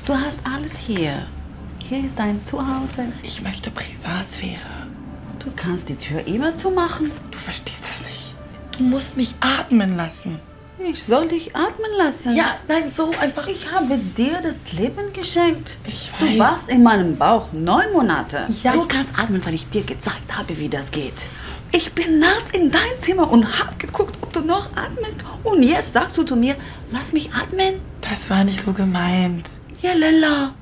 Du hast alles hier. Hier ist dein Zuhause. Ich möchte Privatsphäre. Du kannst die Tür immer zumachen. Du verstehst das nicht. Du musst mich atmen lassen. Ich soll dich atmen lassen. Ja, nein, so einfach. Ich habe dir das Leben geschenkt. Ich weiß. Du warst in meinem Bauch 9 Monate. Ja, Du kannst atmen, weil ich dir gezeigt habe, wie das geht. Ich bin nachts in dein Zimmer und hab geguckt, ob du noch atmest. Und jetzt sagst du zu mir, lass mich atmen. Das war nicht so gemeint. Ja, Lella.